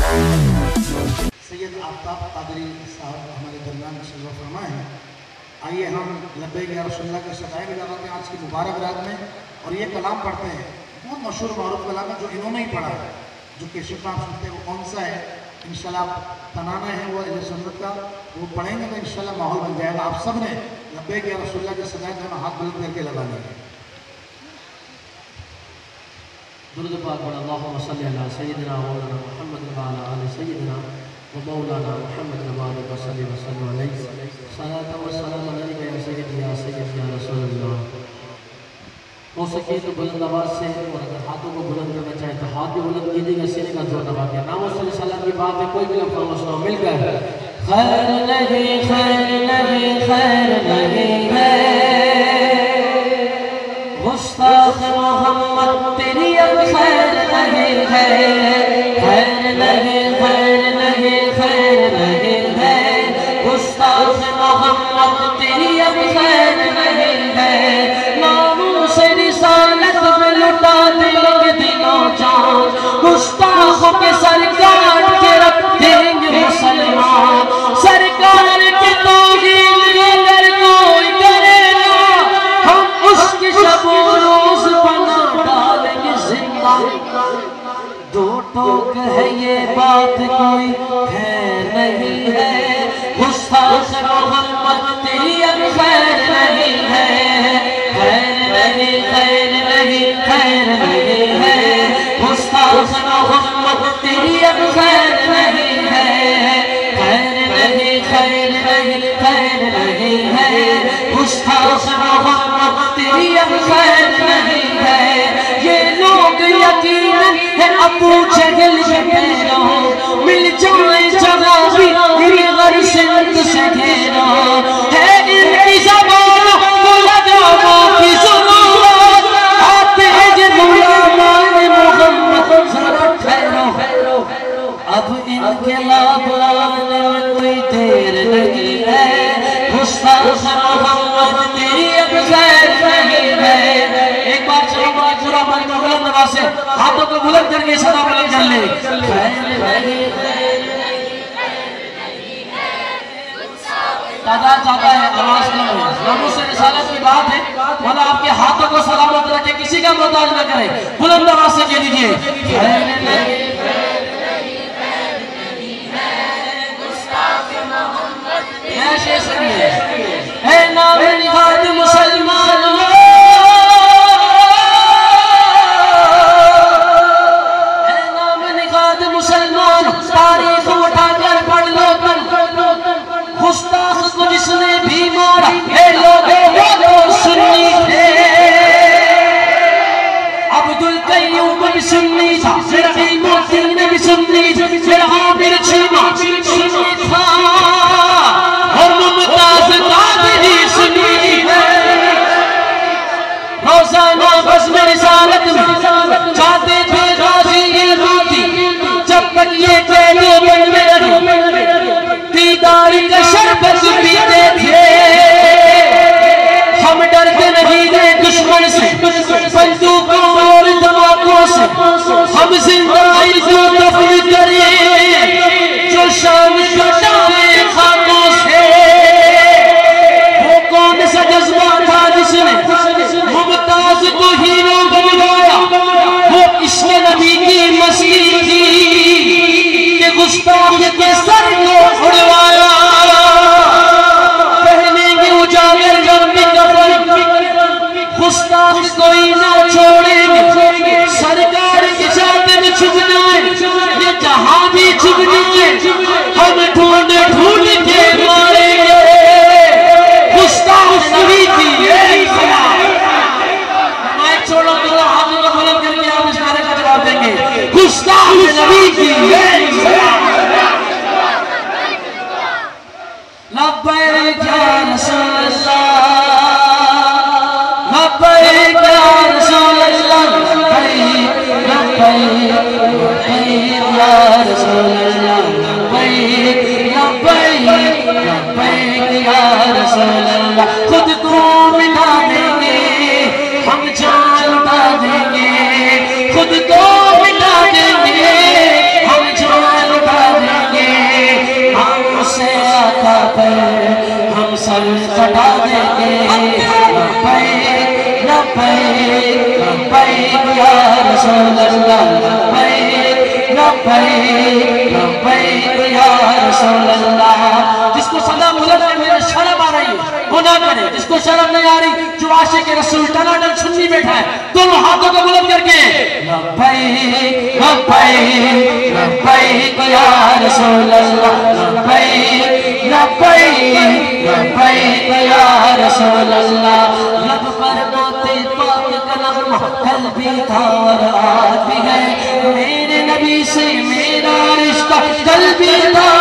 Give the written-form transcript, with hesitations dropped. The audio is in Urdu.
سید آفتاب قادری صاحب ہمارے درمیان تشریف فرما ہے. آئیے ہم لبیک یا رسول اللہ کے صدائے میں لگاتے ہیں آج کی مبارک رات میں اور یہ کلام پڑھتے ہیں. بہت مشہور معروف کلام ہے جو انہوں نے ہی پڑھا ہے, جو کہ شکر آپ سنتے ہیں وہ کون سا ہے. انشاءاللہ تنانا ہے وہ اہل سنت کا, وہ پڑھیں گے تو انشاءاللہ ماحول بن جائے گا. آپ سب نے لبیک یا رسول اللہ کے صدائے میں ہاتھ بلند کر کے لگانے ہیں. درود پاک پڑھ. اللہم صلی علی سیدنا مولانا محمد وعلی آل سیدنا و مولانا محمد وبارک وسلم علیہ صلاۃ و سلام علیک یا سیدی یا سیدی یا رسول اللہ. ہو سکے تو بلند آواز سے, اور اگر ہاتھوں کو بلند کرنا چاہے تو ہاتھ بھی بلند کیجیے گا, سینے کا زور دبا کے. نام و صلی اللہ کی بات ہے, کوئی بھی لفظ سنو مل کر. خیر نہیں خیر نہیں خیر نہیں ہے گستاخ محمد تیری اب خیر نہیں ہے. خیر نہیں خیر نہیں خیر نہیں ہے گستاخ محمد تیری اب خیر نہیں ہے. ناموس رسالت میں لٹا دیں گے دنوں جان, گستاخوں کے سر کاٹ کے رکھ دیں گے مسلمان. سرکار کی توہین اگر کوئی کرے گا ہم اس کی شب و روز بنا ڈالیں گے زندہ. دو ٹوک ہے یہ بات کوئی خیر نہیں ہے گستاخ محمد تیری اب خیر نہیں ہے. خیر نہیں خیر نہیں خیر نہیں ہے گستاخ محمد تیری اب خیر نہیں ہے. خیر نہیں خیر نہیں خیر نہیں ہے گستاخ محمد تیری اب خیر نہیں ہے. یہ لوگ یقیناً ہے ابو جہل کے پیروں, مل جائیں جگہ بھی میری غرض سے گھیرا ہے. ان کی زبانوں کو لگاموں کی ضرورت, آتے ہیں یہ غلامان محمد ذرا ٹھہرو. اب انقلاب آنے میں کوئی دیر نہیں ہے گستاخ محمد تیری اب خیر نہیں ہے. ایک بار چلو بڑا پورا من کو بلند آواز سے ہاتھوں کو بلند کر کے صدا بلند کر لے. خیر نہیں تعداد زیادہ ہے, آواز کم ہے. ناموس سے رسالت کی بات ہے, مولا آپ کے ہاتھوں کو سلامت رکھے, کسی کا محتاج نہ کرے. بلند آواز سے کہہ دیجئے خیر نہیں ایسے سنیے. اے نام نہاد مسلمان, اے نام نہاد مسلمان, تاریخ اٹھا کر پڑھ لو کر گستاخ کو جس نے بھی مارا اے لوگوں وہ سنی تھے. عبدالقیوم بھی سنی تھا, رحیم الدین بھی سنی تھا, پھر عامر چھیما سنی تھا, اور ممتاز قادری سنی ہے. روزانہ بزم رسالت میں جاتے تھے غازی الروتی, جب تک یہ قیدی بننے رہے دیدار کا شربت پیتے تھے. ہم ڈرتے نہیں گئے دشمن سے, بندوقوں اور دھماکوں سے, ہم زندہ کو دفن کریں جو شام کٹائے خاکوں سے. وہ کون سا جذبہ تھا جس نے ممتاز کو ہیرو بنوایا, وہ عشق نبی کی مسیح تھی کہ گستاخ کے سر کو اڑوایا. پہنیں گے اجاگر گرمی کفن, گستاخ کوئی نہ چھوڑیں گے. سرکار کی ذات میں چھپ جائیں, یہ جہاں بھی چھپ جائیں, ہم ڈھونڈ ڈھونڈ کے ماریں گے. گستاخ نبی کی مائک چھوڑو تو ہاتھوں کو بلند کر کے آپ اس نعرے کا جواب دیں گے. گستاخ نبی کی لبیک یا رسول اللہ, لبیک یا رسول اللہ, لبیک لبیک یا رسول اللہ, لبیک لبیک لبیک یا رسول اللہ. جس کو صدا بلند میں میرے شرم آ رہی ہے وہ نہ کرے, جس کو شرم نہیں آ رہی جو عاشق رسول ٹناٹن سنی بیٹھا ہے دونوں ہاتھوں کو بلند کر کے لبیک لبیک لبیک یا رسول اللہ, لبیک لبیک لبیک یا رسول اللہ. لب پر موتی پاک کا نغمہ کل بھی تھا اور آج بھی ہے, میرے نبی سے میرا رشتہ کل بھی تھا